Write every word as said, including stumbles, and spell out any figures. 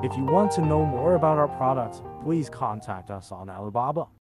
If you want to know more about our products, please contact us on Alibaba.